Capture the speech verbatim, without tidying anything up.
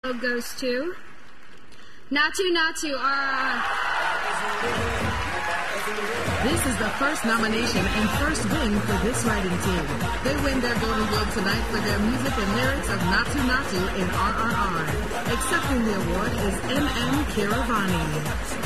Goes to Natu Natu, R R R. This is the first nomination and first win for this writing team. They win their Golden Globe tonight for their music and lyrics of Natu Natu in R R R. Accepting the award is M M Keeravani.